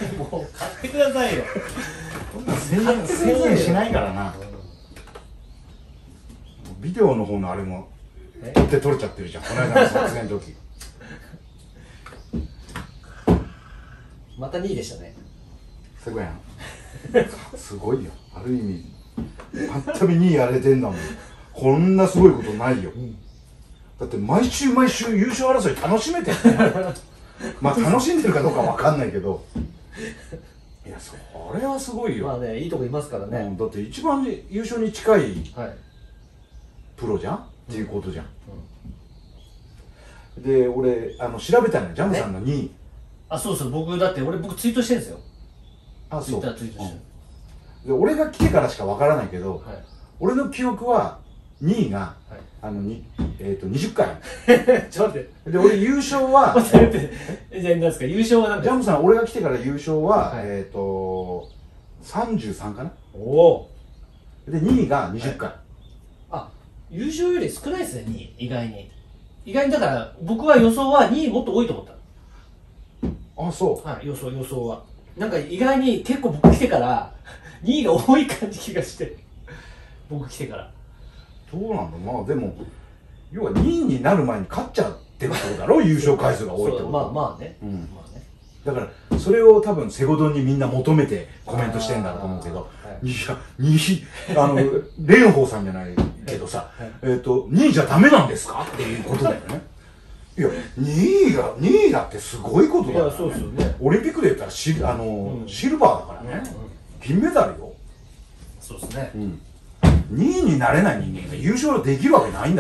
もう買ってくださいよ。 1000円しないからな。ビデオの方のあれも取って取れちゃってるじゃん、この間の撮影の時。 また2位でしたね。 すごいやん。すごいよ、ある意味ぱったび2位やれてんだもん。こんなすごいことないよ、だって毎週毎週優勝争い楽しめてるね。まあ楽しんでるかどうかわかんないけど、いやそれはすごいよ。 まあね、いいとこいますからね。 だって一番優勝に近いはい。 プロじゃんっていうことじゃん。で俺調べたのよ、ジャムさんの2位。 あ、そうそう、僕ツイートしてるんですよ。 あ、そう。 ツイートしてる。 で俺が来てからしかわからないけど、 はい。 俺の記憶は2位が20回。 ちょっと待って。 で俺優勝は待って。じゃあ何ですか、優勝は何ですか。 ジャムさん、俺が来てから優勝は33かな。 おお。 で2位が20回。 あ、優勝より少ないですね、2位。意外にだから僕は予想は2位もっと多いと思った。 あ、そう。 はい、予想はなんか意外に結構僕来てから2位が多い感じ気がして。僕来てからどうなんだ。まあでも要は2位になる前に勝っちゃってるってことだろ。優勝回数が多いってこと。 まあね、 だからそれを多分セゴドンにみんな求めてコメントしてんだと思うけど、いや蓮舫さんじゃないけどさ、2位じゃダメなんですかっていうことだよね。いや2位だってすごいことだからね。 そうですよね。 オリンピックで言ったらシルバーだからね、銀メダルよ。 そうですね。 2位になれない人間が優勝できるわけないんだ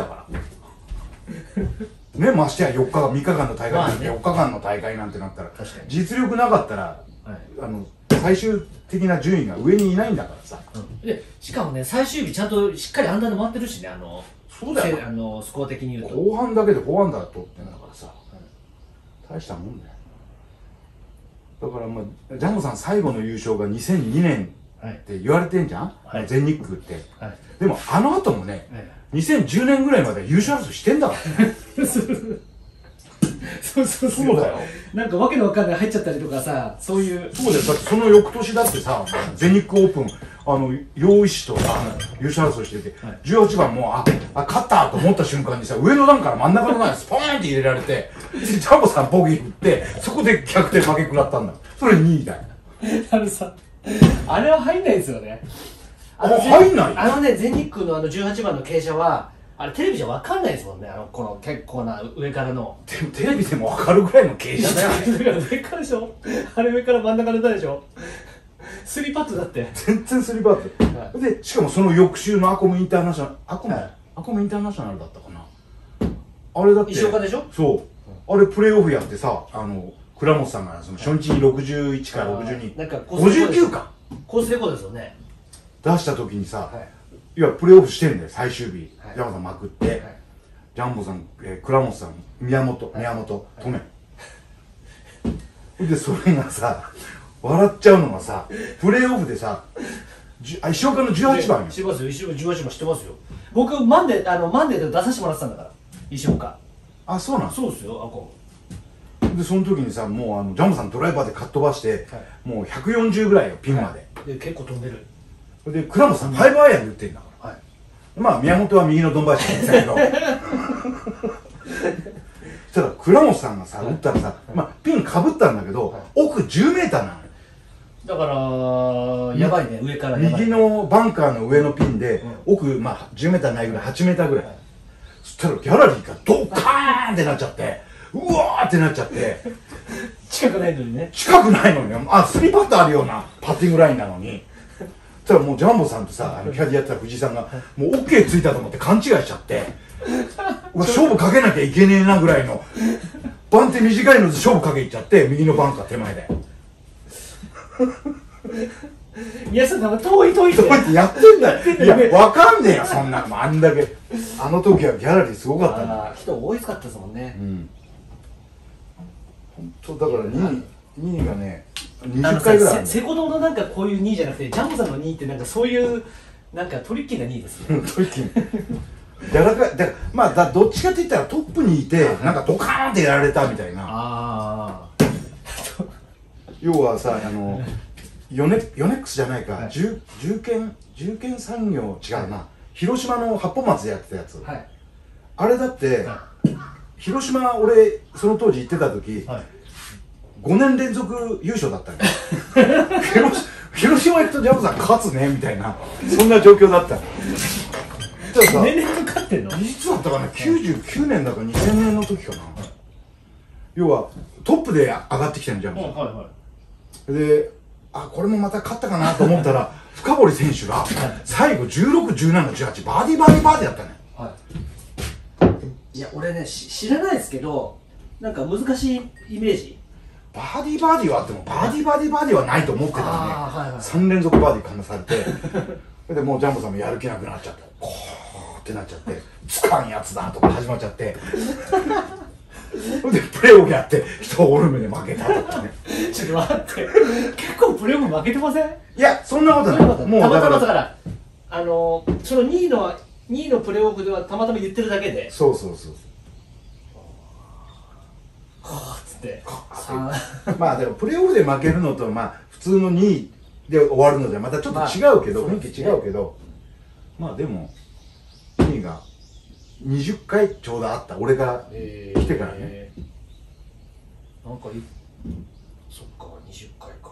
からね。ましてや3日間の大会、4日間の大会なんてなったら実力なかったら最終的な順位が上にいないんだからさ。 でしかもね、最終日ちゃんとしっかりアンダーで回ってるしね。 そうだよ、 スコア的に言うと後半だけで4アンダー取ってんだからさ、大したもんだよ。だからまあジャムさん最後の優勝が2002年って言われてんじゃん、全日空って。でもあの後もね、2010年ぐらいまで優勝争いしてんだからね。そうだよ。 なんかわけのわかんない入っちゃったりとかさ、そういう。 そうだよ。だってその翌年だってさ、全日空オープン陽一とさ優勝争いしてて、18番も勝ったと思った瞬間にさ、上の段から真ん中の段にスポーンって入れられて、ジャンボさんボギー振ってそこで逆転負け食らったんだ。それ2位だよ。 あれは入んないですよね。 入んない。 全日空の18番の傾斜はあれテレビじゃ分かんないですもんね。この結構な上からの。 でもテレビでも分かるぐらいの傾斜だよ。 だから上からでしょ。あれ上から真ん中出たでしょ。3パットだって。 全然3パット。でしかもその翌週のアコムインターナショナル、アコムインターナショナルだったかな。あれだって石岡でしょ。 そう。あれプレーオフやってさ、倉本さんがその初日に61か62、 なんか 59かコースレコードですよね。 出した時にさ、いやプレーオフしてんだよ最終日。ジャンボさんまくって、ジャンボさん、倉本さん、宮本止めで、それがさ笑っちゃうのがさ、プレーオフでさ、石岡の18番よ。 知ってますよ。石岡18番知ってますよ。僕マンデーで出させてもらってたんだから、石岡。 あ、そうなん。 そうですよ。 でその時にさ、もうジャンボさんドライバーでかっ飛ばして、もう140ぐらいよピンまで。 で結構飛んでる。 で倉本さん5アイアンで打ってんだから。まあ宮本は右のドンバイシャなんだけど。そしたら倉本さんがさ打ったらさ、まあピンかぶったんだけど、奥10メーターなのよ。 だからやばいね、上から右のバンカーの上のピンで、奥まあ10メーターないぐらい、8メーターぐらい。そしたらギャラリーがドカーンってなっちゃって、うわーってなっちゃって、 近くないのにね。 近くないのに、3パットあるようなパッティングラインなのに。そしたらもうジャンボさんとさ、キャディやってた藤井さんがもう OK ついたと思って勘違いしちゃって、勝負かけなきゃいけねえなぐらいの、番手短いので勝負かけいっちゃって、右のバンカー手前で。 宮下さんは遠いってやってんだよ。いや、わかんねえよ、そんなの。あんだけ。あの時はギャラリーすごかったんだ。 人多かったですもんね。 本当だから2位がね、20回ぐらいある。 セコドのなんかこういう2位じゃなくて、ジャンボさんの2位ってなんかそういうなんかトリッキーな2位ですね。 トリッキー。柔らかい。だからまあどっちかって言ったらトップにいてなんかドカーンってやられたみたいな。 要はさヨネックスじゃないか、 はい、 重建産業違うな、はい、広島の八本松でやってたやつ、はい、あれだって、はい、広島俺その当時行ってた時、はい、5年連続優勝だったんよ広島行くとジャムさん勝つねみたいなそんな状況だった 5年連続勝ってんの？ いつだったかな、99年だか2000年の時かな、はい、要はトップで上がってきたんじゃん、はいはい、でこれもまた勝ったかなと思ったら深堀選手が最後16、17、18バーディーやったね、はい、 いや俺ね知らないですけどなんか難しいイメージ、 バーディーはあってもバーディーはないと思ってたらね、はいはい、3連続バーディーかなされてでもうジャンボさんもやる気なくなっちゃってこうってなっちゃってつかんやつだとか始まっちゃってでプレーオフやって人をオルメで負けたとかねちょっと待って結構プレーオフ負けてません？ いやそんなことない、 もうたまたまだからその2位のプレーオフではたまたま言ってるだけでそうはぁっつってまあでもプレーオフで負けるのとまあ普通の2位で終わるのではまたちょっと違うけど、雰囲気違うけど、まあでも2位が20回ちょうどあった、俺が来てからね、 なんかそっか20回か、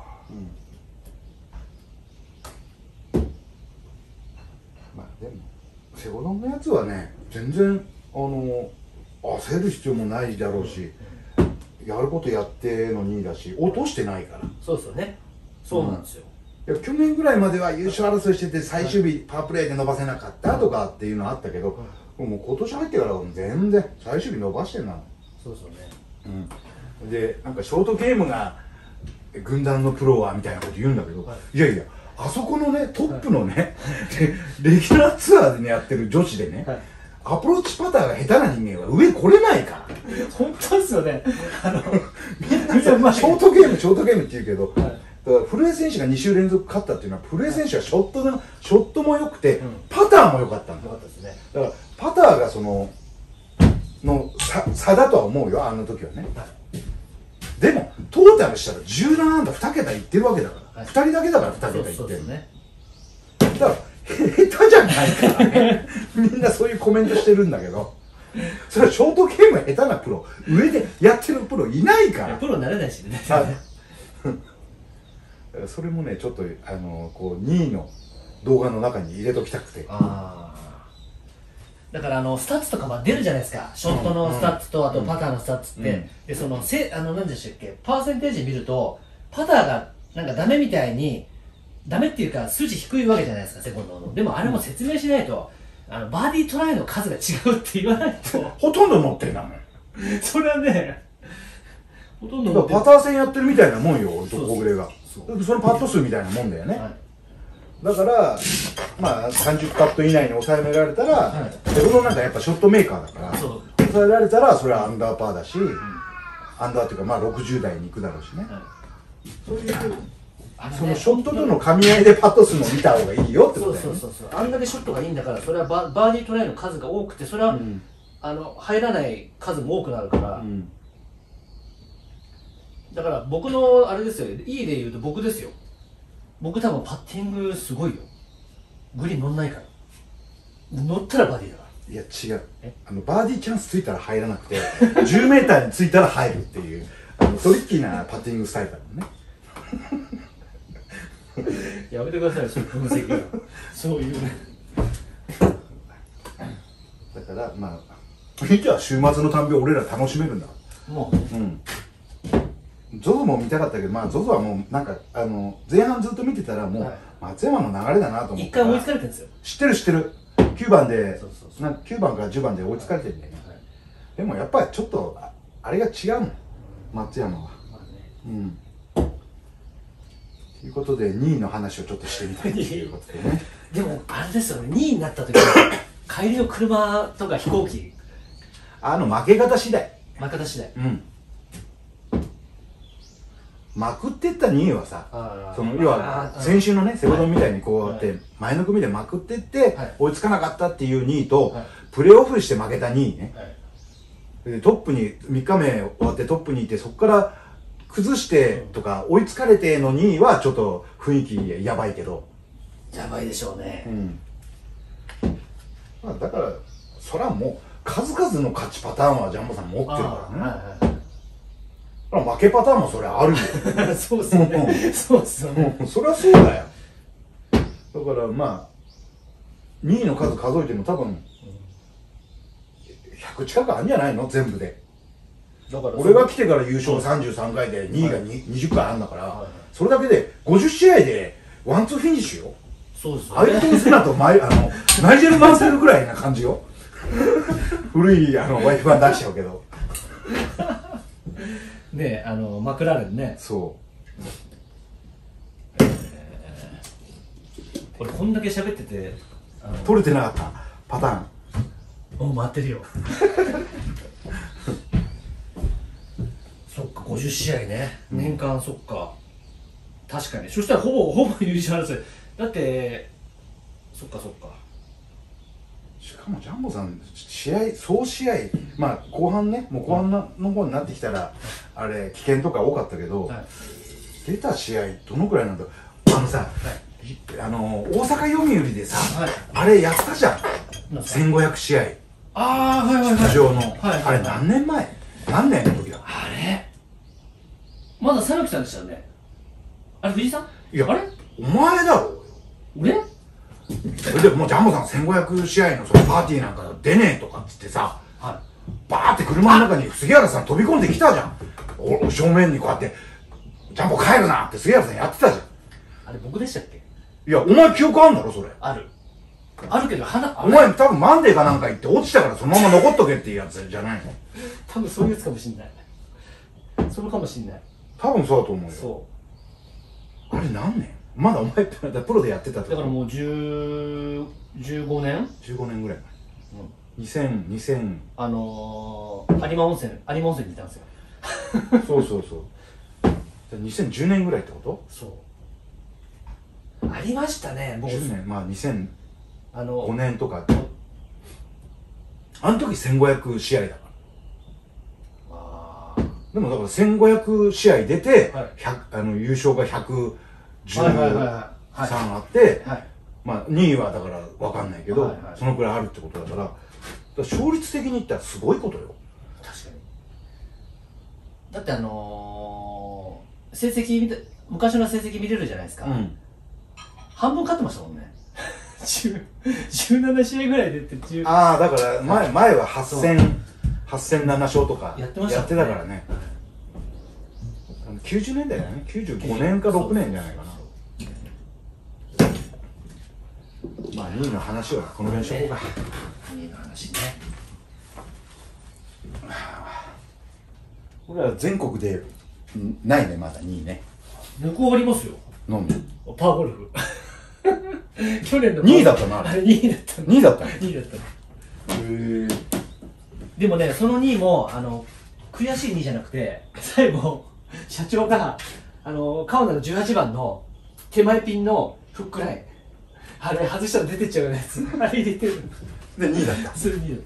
まあでもセゴドンのやつはね全然焦る必要もないだろうし、やることやっての2位だし落としてないから。 そうですよね、そうなんですよ、 いや去年ぐらいまでは優勝争いしてて最終日パワープレーで伸ばせなかったとかっていうのはあったけど、もう今年入ってから全然最終日伸ばしてんな。 そうですよね、 でなんかショートゲームが軍団のプロはみたいなこと言うんだけど、いやいやあそこのねトップのね、レギュラーツアーでねやってる女子でね、アプローチパターが下手な人間は上来れないから。 本当ですよね。 みんなさショートゲームって言うけど、だから古江選手が2週連続勝ったっていうのは古江選手はショットも良くて、パターも良かったんだ。だからパターが差だとは思うよ、あの時はね。でもトータルしたら17安打2桁いってるわけだから、2人だけだから2桁いってるね。だから下手じゃないからねみんなそういうコメントしてるんだけど、それはショートゲーム下手なプロ上でやってるプロいないから。 プロになれないしねそれもねちょっとこう2位の動画の中に入れときたくて。 だからスタッツとか出るじゃないですか、ショットのスタッツとあとパターのスタッツって、で何でしたっけ、パーセンテージ見るとパターがなんかダメみたいに、ダメっていうか数字低いわけじゃないですか、セコンドの。でもあれも説明しないと、バーディートライの数が違うって言わないとほとんど乗ってんだもんそれはね、ほとんど乗ってる。パター戦やってるみたいなもんよ、小暮が。そのパット数みたいなもんだよね、だからまあ30パット以内に抑えめられたら、セコンドなんかやっぱショットメーカーだから抑えられたらそれはアンダーパーだし、アンダーっていうかまあ60台に行くだろうしね、そういうそのショットとの噛み合いでパット数も見た方がいいよってことだよね。 そうあんだけショットがいいんだから、それはバーディートライの数が多くて、それは、入らない数も多くなるから、だから僕のあれですよ、いい例言うと僕ですよ。僕多分パッティングすごいよ。グリーン乗んないから、乗ったらバーディーだから。 いや違う、バーディーチャンスついたら入らなくて10メーターについたら入るっていうトリッキーなパッティングスタイルだもんねやめてください、そういう分析はそういうねだからまあ見ては週末のたんび俺ら楽しめるんだもう。ZOZO も見たかったけど、まあ ZOZO はもうなんか前半ずっと見てたらもう松山の流れだなと思って。 一回追いつかれてるんですよ。 知ってる9番で9番から10番で追いつかれてるんだよね。でもやっぱりちょっとあれが違うの松山は。ということで2位の話をちょっとしてみたいということでねでもあれですよね、2位になった時帰りの車とか飛行機負け方次第。まくってった2位はさ、要は先週のねセコドンみたいにこうやって前の組でまくってって追いつかなかったっていう2位と、プレーオフして負けた2位ね、でトップに3日目終わってトップにいて、そこから崩してとか追いつかれての2位はちょっと雰囲気やばいけど、 やばいでしょうね。 まあ、だからそれはもう数々の勝ちパターンはジャンボさん持ってるからね。負けパターンもそれあるよ。 そうっすよね。そうっすよね。 それはそうだよ。だからまあ2位の数数えても多分100近くあるんじゃないの全部で。だから俺が来てから優勝33回で2位が20回あるんだから、それだけで50試合でワンツーフィニッシュよ。 そうですよアイルトン・セナとナイジェル・マンセルぐらいな感じよ。古いワイフ版出しちゃうけどね、マクラーレンね。 そう俺こんだけ喋ってて取れてなかったパターンもう回ってるよ。そっか、50試合ね、年間。そっか、確かに。そしたらほぼ優勝争いだって。そっかそっか。 しかもジャンボさん総試合、まあ後半ね、もう後半の方になってきたらあれ危険とか多かったけど、出た試合どのくらいなんだろう。さ、大阪読売でさ、あれやったじゃん、1500試合出場の。あれ何年前、何年の時だ。 あれまだ讃岐さんでしたよね。あれ藤井さん。 いや、あれお前だろ。 俺それでもうジャンボさん1500試合のそのパーティーなんか出ねえとかっつってさ、バーって車の中に杉原さん飛び込んできたじゃん。正面にこうやって「ジャンボ帰るな」って杉原さんやってたじゃん。 あれ僕でしたっけ。 いや、お前記憶あんだろそれ。 あるけど、 お前多分マンデーかなんか行って落ちたからそのまま残っとけっていうやつじゃないの。 多分そういうやつかもしんない。それかもしんない。 多分そうだと思うよ。 そう。 あれ何年。まだお前プロでやってたと。 だからもう15年 15年ぐらい前。2000 有馬温泉にいたんですよ。 そうそうそう。2010年ぐらいってこと。 そうありましたね。僕 10年、まあ2005年とか。あの時1500試合だから。でもだから1500試合出て、優勝が113あって、まあ2位はだから分かんないけど、そのくらいあるってことだから、勝率的に言ったらすごいことよ。 確かに。だって成績昔の成績見れるじゃないですか。半分勝ってましたもんね。17試合ぐらい出て。 ああ、だから前は8戦7勝とかやってたからね。90年代だね。95年か6年じゃないかな。まあ2位の話はこの辺にしとこうか。 2位の話ね。 これは全国でないね、まだ2位ね。 向こうありますよ。 なんで。 パーゴルフ。去年の 2位だったな。 あれ2位だった。 2位だった 2位だった。でもね、その2位も悔しい2位じゃなくて、最後社長が川奈の18番の手前ピンのフックライン、あれ外したら出てっちゃうようなやつ、あれ入れてるで2位だった。 それ2位だった。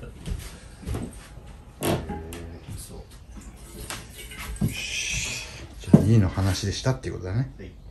そう。じゃあ2位の話でしたっていうことだね。 はい。